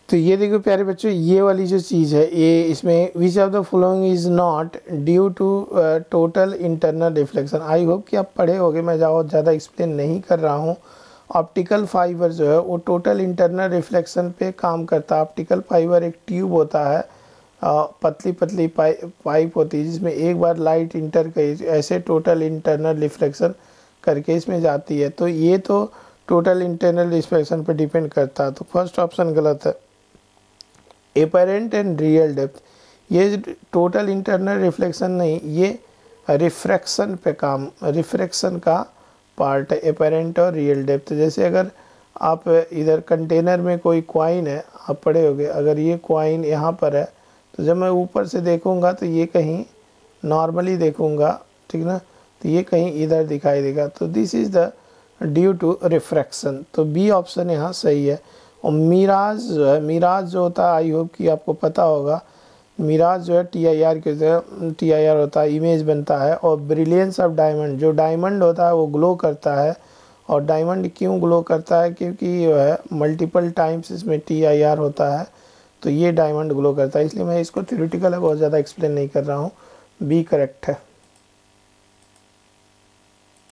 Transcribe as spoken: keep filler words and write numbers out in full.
तो ये देखो प्यारे बच्चों, ये वाली जो चीज़ है ये इसमें which of the following is not due to total internal reflection. I hope कि आप पढ़े होगे, मैं जाओ ज़्यादा एक्सप्लेन नहीं कर रहा हूँ। ऑप्टिकल फाइबर जो है वो टोटल इंटरनल रिफ्लेक्शन पे काम करता है। ऑप्टिकल फाइबर एक ट्यूब होता है, आ, पतली पतली पाइप पाइप होती है जिसमें एक बार लाइट इंटर कर ऐसे टोटल इंटरनल रिफ्लेक्शन करके इसमें जाती है। तो ये तो टोटल इंटरनल रिफ्लेक्शन पे डिपेंड करता है। तो फर्स्ट ऑप्शन गलत है। एपरेंट एंड रियल डेप्थ, ये टोटल इंटरनल रिफ्लेक्शन नहीं, ये रिफ्रैक्शन पे काम, रिफ्रैक्शन का पार्ट है एपरेंट और रियल डेप्थ। जैसे अगर आप इधर कंटेनर में कोई कॉइन है, आप पढ़े होगे, अगर ये कॉइन यहाँ पर है तो जब मैं ऊपर से देखूँगा तो ये कहीं नॉर्मली देखूँगा, ठीक ना, तो ये कहीं इधर दिखाई देगा। तो this is the due to refraction. तो बी ऑप्शन यहाँ सही है। और मिराज जो है, मिराज जो होता है आई होप कि आपको पता होगा, मिराज जो है टी आई आर के टी आई आर होता है, इमेज बनता है। और ब्रिलियंस ऑफ डायमंड, जो डायमंड होता है वो ग्लो करता है। और डायमंड क्यों ग्लो करता है, क्योंकि जो है मल्टीपल टाइम्स इसमें टी आई आर होता है, तो ये डायमंड ग्लो करता है। इसलिए मैं इसको थ्योरेटिकल है, बहुत ज़्यादा एक्सप्लेन नहीं कर रहा हूँ। बी करेक्ट है।